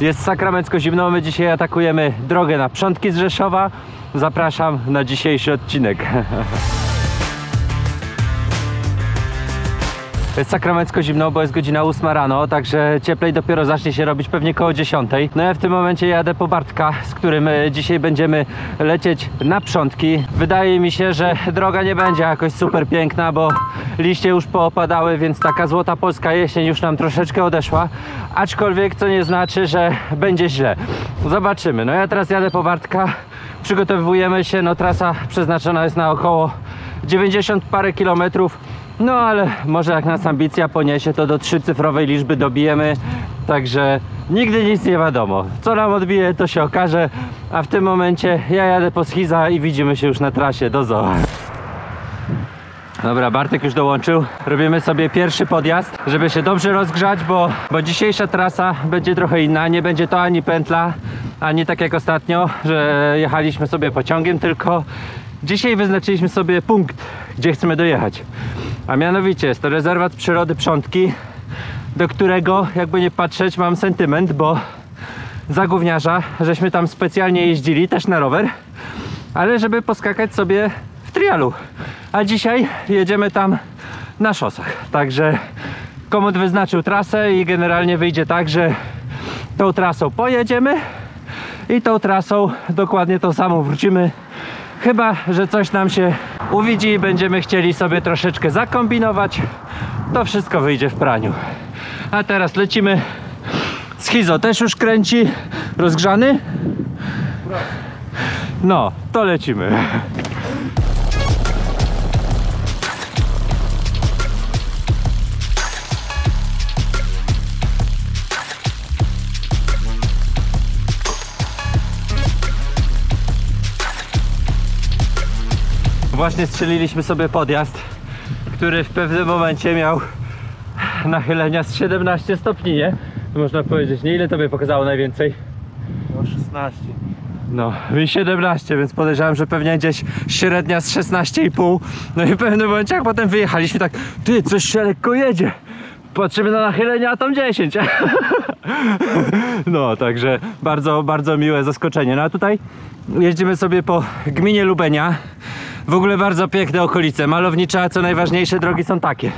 Jest sakramencko zimno, my dzisiaj atakujemy drogę na Przątki z Rzeszowa. Zapraszam na dzisiejszy odcinek. Jest sakramencko zimno, bo jest godzina 8 rano, także cieplej dopiero zacznie się robić pewnie koło 10. No ja w tym momencie jadę po Bartka, z którym dzisiaj będziemy lecieć na Przątki. Wydaje mi się, że droga nie będzie jakoś super piękna, bo liście już poopadały, więc taka złota polska jesień już nam troszeczkę odeszła. Aczkolwiek to nie znaczy, że będzie źle. Zobaczymy. No ja teraz jadę po Bartka, przygotowujemy się, no trasa przeznaczona jest na około 90 parę kilometrów. No ale może jak nas ambicja poniesie, to do 3-cyfrowej liczby dobijemy. Także nigdy nic nie wiadomo. Co nam odbije, to się okaże. A w tym momencie ja jadę po schiza i widzimy się już na trasie. Do zoo. Dobra, Bartek już dołączył. Robimy sobie pierwszy podjazd, żeby się dobrze rozgrzać, bo dzisiejsza trasa będzie trochę inna. Nie będzie to ani pętla, ani tak jak ostatnio, że jechaliśmy sobie pociągiem, tylko dzisiaj wyznaczyliśmy sobie punkt, gdzie chcemy dojechać. A mianowicie jest to rezerwat przyrody Przątki, do którego, jakby nie patrzeć, mam sentyment, bo za gówniarza żeśmy tam specjalnie jeździli, też na rower, ale żeby poskakać sobie w trialu. A dzisiaj jedziemy tam na szosach. Także komut wyznaczył trasę i generalnie wyjdzie tak, że tą trasą pojedziemy i tą trasą dokładnie tą samą wrócimy. Chyba że coś nam się uwidzi i będziemy chcieli sobie troszeczkę zakombinować, to wszystko wyjdzie w praniu. A teraz lecimy. Schizo też już kręci. Rozgrzany? No, to lecimy. Właśnie strzeliliśmy sobie podjazd, który w pewnym momencie miał nachylenia z 17 stopni, nie? Można powiedzieć, nie? Ile tobie pokazało najwięcej? No 16. No, mi 17, więc podejrzewam, że pewnie gdzieś średnia z 16,5. No i w pewnym momencie, jak potem wyjechaliśmy, tak, ty, coś się lekko jedzie. Patrzymy na nachylenia, a tam 10. No, także bardzo, bardzo miłe zaskoczenie. No a tutaj jeździmy sobie po gminie Lubenia. W ogóle bardzo piękne okolice, malownicze, a co najważniejsze, drogi są takie.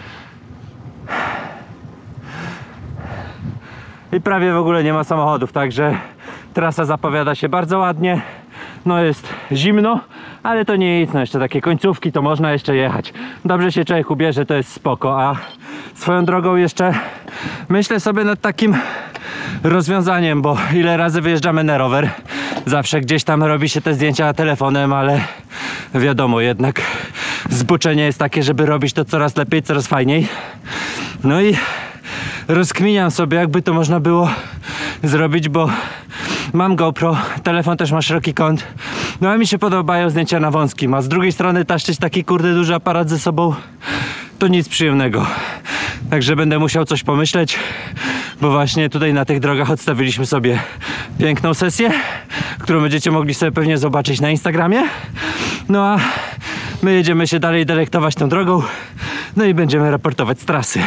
I prawie w ogóle nie ma samochodów, także trasa zapowiada się bardzo ładnie. No jest zimno, ale to nie nic, no jeszcze takie końcówki to można jeszcze jechać. Dobrze się człowiek ubierze, to jest spoko. A swoją drogą jeszcze myślę sobie nad takim rozwiązaniem, bo ile razy wyjeżdżamy na rower, zawsze gdzieś tam robi się te zdjęcia telefonem, ale wiadomo, jednak zboczenie jest takie, żeby robić to coraz lepiej, coraz fajniej. No i rozkminiam sobie, jakby to można było zrobić, bo mam GoPro, telefon też ma szeroki kąt, no a mi się podobają zdjęcia na wąskim, a z drugiej strony taszczyć taki kurde duży aparat ze sobą to nic przyjemnego. Także będę musiał coś pomyśleć, bo właśnie tutaj na tych drogach odstawiliśmy sobie piękną sesję, którą będziecie mogli sobie pewnie zobaczyć na Instagramie. No a my jedziemy się dalej delektować tą drogą, no i będziemy raportować z trasy.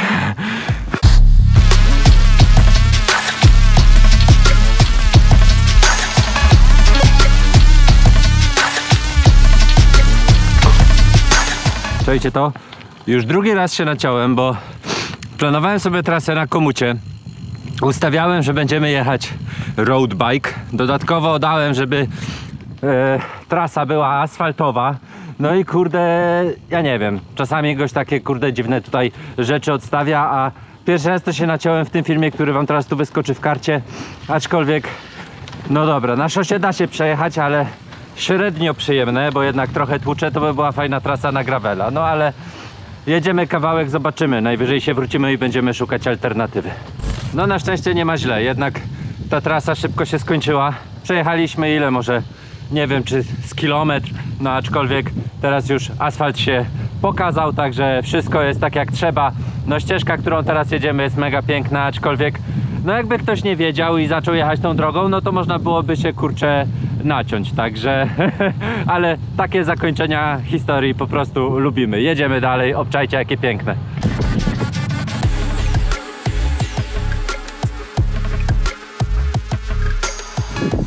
Słuchajcie, to już drugi raz się naciąłem, bo planowałem sobie trasę na komucie. Ustawiałem, że będziemy jechać road bike. Dodatkowo dałem, żeby trasa była asfaltowa. No i kurde, ja nie wiem, czasami goś takie kurde dziwne tutaj rzeczy odstawia, a pierwszy raz to się naciąłem w tym filmie, który wam teraz tu wyskoczy w karcie. Aczkolwiek, no dobra, na szosie da się przejechać, ale średnio przyjemne, bo jednak trochę tłucze, to by była fajna trasa na gravela. No ale jedziemy kawałek, zobaczymy. Najwyżej się wrócimy i będziemy szukać alternatywy. No na szczęście nie ma źle, jednak ta trasa szybko się skończyła. Przejechaliśmy ile? Może nie wiem czy z kilometr, no aczkolwiek teraz już asfalt się pokazał, także wszystko jest tak jak trzeba. No ścieżka, którą teraz jedziemy, jest mega piękna, aczkolwiek no jakby ktoś nie wiedział i zaczął jechać tą drogą, no to można byłoby się kurczę naciąć, także ale takie zakończenia historii po prostu lubimy. Jedziemy dalej, obczajcie jakie piękne.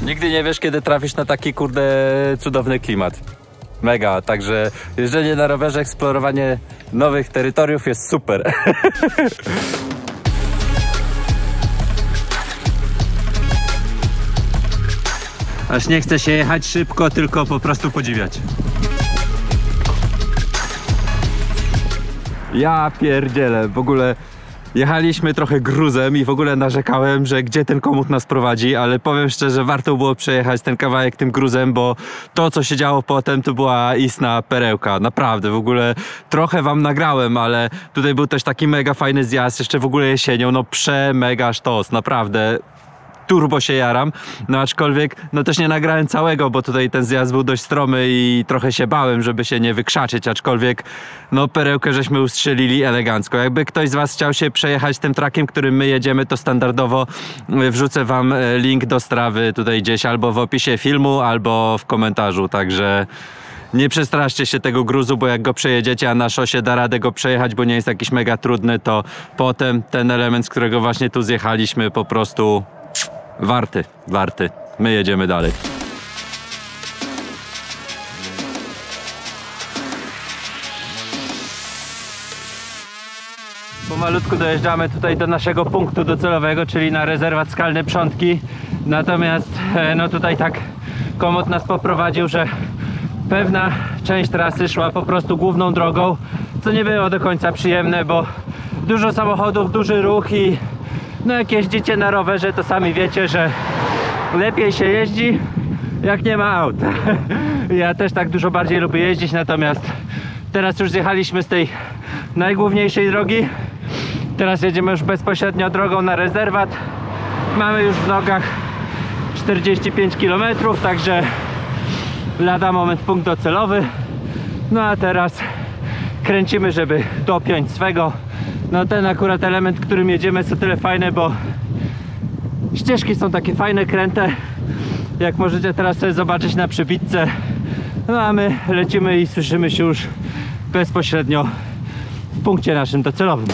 Nigdy nie wiesz, kiedy trafisz na taki kurde cudowny klimat. Mega, także jeżdżenie na rowerze, eksplorowanie nowych terytoriów jest super. Aż nie chce się jechać szybko, tylko po prostu podziwiać. Ja pierdzielę, w ogóle jechaliśmy trochę gruzem i w ogóle narzekałem, że gdzie ten komód nas prowadzi, ale powiem szczerze, warto było przejechać ten kawałek tym gruzem, bo to, co się działo potem, to była istna perełka, naprawdę. W ogóle trochę wam nagrałem, ale tutaj był też taki mega fajny zjazd, jeszcze w ogóle jesienią, no mega sztos, naprawdę. Turbo się jaram, no aczkolwiek no też nie nagrałem całego, bo tutaj ten zjazd był dość stromy i trochę się bałem, żeby się nie wykrzaczyć, aczkolwiek no perełkę żeśmy ustrzelili elegancko. Jakby ktoś z was chciał się przejechać tym trackiem, którym my jedziemy, to standardowo wrzucę wam link do Strawy tutaj gdzieś albo w opisie filmu, albo w komentarzu, także nie przestraszcie się tego gruzu, bo jak go przejedziecie, a na szosie da radę go przejechać, bo nie jest jakiś mega trudny, to potem ten element, z którego właśnie tu zjechaliśmy, po prostu warty. My jedziemy dalej. Pomalutku dojeżdżamy tutaj do naszego punktu docelowego, czyli na rezerwat Skalne Przątki. Natomiast no tutaj tak komod nas poprowadził, że pewna część trasy szła po prostu główną drogą, co nie było do końca przyjemne, bo dużo samochodów, duży ruch i no jak jeździcie na rowerze, to sami wiecie, że lepiej się jeździ, jak nie ma aut. Ja też tak dużo bardziej lubię jeździć, natomiast teraz już zjechaliśmy z tej najgłówniejszej drogi. Teraz jedziemy już bezpośrednio drogą na rezerwat. Mamy już w nogach 45 km, także lada moment punkt docelowy. No a teraz kręcimy, żeby dopiąć swego. No ten akurat element, którym jedziemy, jest o tyle fajny, bo ścieżki są takie fajne, kręte, jak możecie teraz sobie zobaczyć na przybitce. No a my lecimy i słyszymy się już bezpośrednio w punkcie naszym docelowym.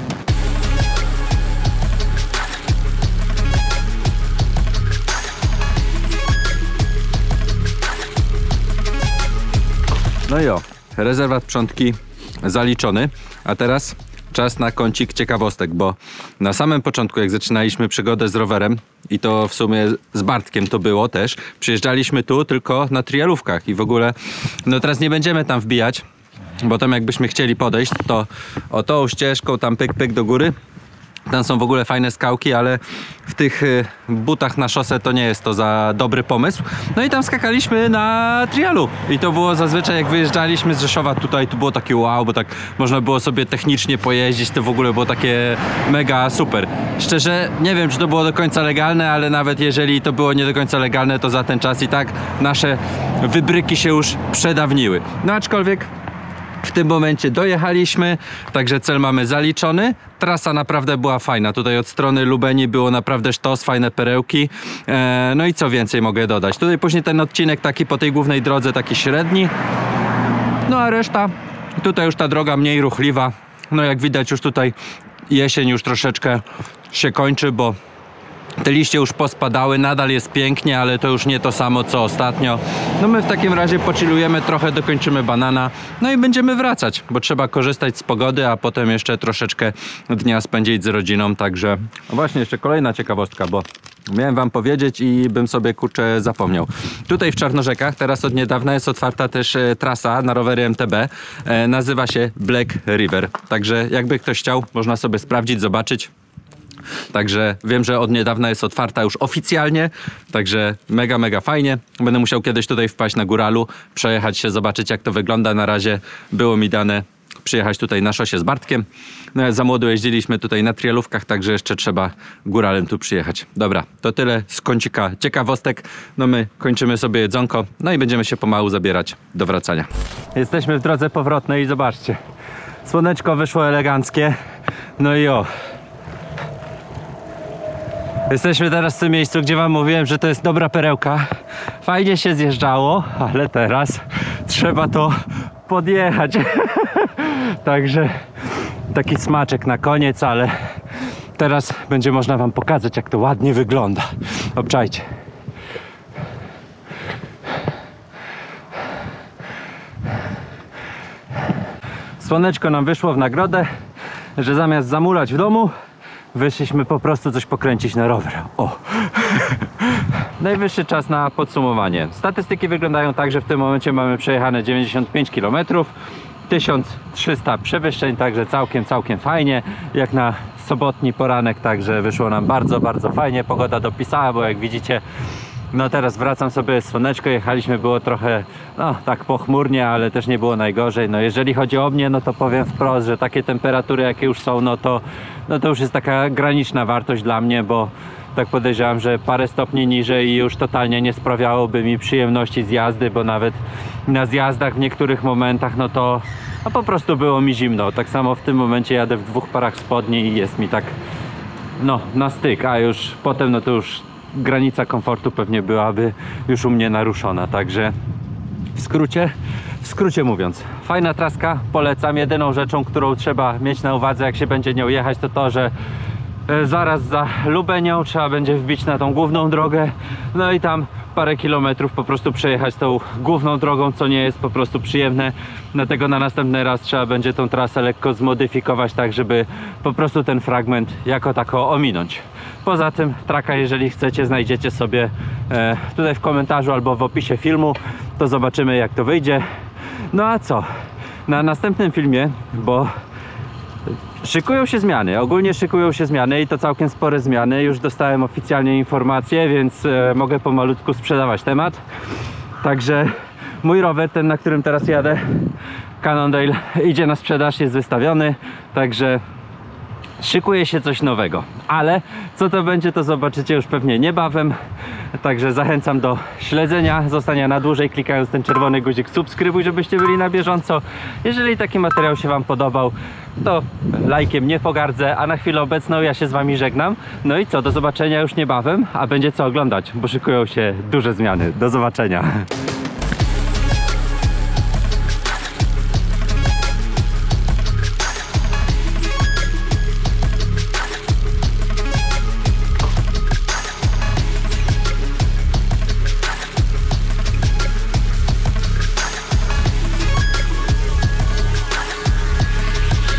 No i o, rezerwat Przątki zaliczony, a teraz czas na kącik ciekawostek, bo na samym początku, jak zaczynaliśmy przygodę z rowerem, i to w sumie z Bartkiem to było też, przyjeżdżaliśmy tu tylko na trialówkach i w ogóle, no teraz nie będziemy tam wbijać, bo tam jakbyśmy chcieli podejść, to o tą ścieżką tam pyk do góry. Tam są w ogóle fajne skałki, ale w tych butach na szosę to nie jest to za dobry pomysł. No i tam skakaliśmy na trialu i to było zazwyczaj, jak wyjeżdżaliśmy z Rzeszowa tutaj, to było takie wow, bo tak można było sobie technicznie pojeździć, to w ogóle było takie mega super. Szczerze nie wiem, czy to było do końca legalne, ale nawet jeżeli to było nie do końca legalne, to za ten czas i tak nasze wybryki się już przedawniły. No aczkolwiek w tym momencie dojechaliśmy, także cel mamy zaliczony. Trasa naprawdę była fajna. Tutaj od strony Lubenii było naprawdę sztos, fajne perełki. No i co więcej mogę dodać? Tutaj później ten odcinek taki po tej głównej drodze, taki średni. No a reszta, tutaj już ta droga mniej ruchliwa. No jak widać już tutaj jesień już troszeczkę się kończy, bo te liście już pospadały, nadal jest pięknie, ale to już nie to samo co ostatnio. No my w takim razie pochillujemy trochę, dokończymy banana, no i będziemy wracać, bo trzeba korzystać z pogody, a potem jeszcze troszeczkę dnia spędzić z rodziną, także... No właśnie, jeszcze kolejna ciekawostka, bo miałem wam powiedzieć i bym sobie kurczę zapomniał. Tutaj w Czarnorzekach teraz od niedawna jest otwarta też trasa na rowery MTB, nazywa się Black River, także jakby ktoś chciał, można sobie sprawdzić, zobaczyć. Także wiem, że od niedawna jest otwarta już oficjalnie, także mega fajnie. Będę musiał kiedyś tutaj wpaść na góralu, przejechać się, zobaczyć jak to wygląda. Na razie było mi dane przyjechać tutaj na szosie z Bartkiem. No, za młodo jeździliśmy tutaj na trialówkach, także jeszcze trzeba góralem tu przyjechać. Dobra, to tyle z kącika ciekawostek. No my kończymy sobie jedzonko, no i będziemy się pomału zabierać do wracania. Jesteśmy w drodze powrotnej i zobaczcie, słoneczko wyszło eleganckie. No i o, jesteśmy teraz w tym miejscu, gdzie wam mówiłem, że to jest dobra perełka. Fajnie się zjeżdżało, ale teraz trzeba to podjechać. Także taki smaczek na koniec, ale teraz będzie można wam pokazać, jak to ładnie wygląda. Obczajcie. Słoneczko nam wyszło w nagrodę, że zamiast zamulać w domu, wyszliśmy po prostu coś pokręcić na rower. O! Najwyższy czas na podsumowanie. Statystyki wyglądają tak, że w tym momencie mamy przejechane 95 km, 1300 przewyższeń, także całkiem fajnie, jak na sobotni poranek, także wyszło nam bardzo fajnie. Pogoda dopisała, bo jak widzicie, no teraz wracam sobie, słoneczko, jechaliśmy, było trochę, no tak pochmurnie, ale też nie było najgorzej. No jeżeli chodzi o mnie, no to powiem wprost, że takie temperatury jakie już są, no to już jest taka graniczna wartość dla mnie, bo tak podejrzewam, że parę stopni niżej już totalnie nie sprawiałoby mi przyjemności z jazdy, bo nawet na zjazdach w niektórych momentach, no to po prostu było mi zimno. Tak samo w tym momencie jadę w 2 parach spodni i jest mi tak, no, na styk, a już potem, no to już granica komfortu pewnie byłaby już u mnie naruszona, także w skrócie mówiąc, fajna traska, polecam. Jedyną rzeczą, którą trzeba mieć na uwadze, jak się będzie nią jechać, to to, że zaraz za Lubenią trzeba będzie wbić na tą główną drogę, no i tam parę kilometrów po prostu przejechać tą główną drogą, co nie jest po prostu przyjemne, dlatego na następny raz trzeba będzie tą trasę lekko zmodyfikować, tak żeby po prostu ten fragment jako tako ominąć. Poza tym traka, jeżeli chcecie, znajdziecie sobie tutaj w komentarzu albo w opisie filmu, to zobaczymy, jak to wyjdzie. No a co? Na następnym filmie, bo szykują się zmiany, ogólnie szykują się zmiany i to całkiem spore zmiany. Już dostałem oficjalnie informacje, więc mogę pomalutku sprzedawać temat. Także mój rower, ten na którym teraz jadę, Cannondale, idzie na sprzedaż, jest wystawiony, także szykuje się coś nowego. Ale co to będzie, to zobaczycie już pewnie niebawem. Także zachęcam do śledzenia, zostania na dłużej, klikając ten czerwony guzik subskrybuj, żebyście byli na bieżąco. Jeżeli taki materiał się wam podobał, to lajkiem nie pogardzę, a na chwilę obecną ja się z wami żegnam. No i co, do zobaczenia już niebawem, a będzie co oglądać, bo szykują się duże zmiany. Do zobaczenia.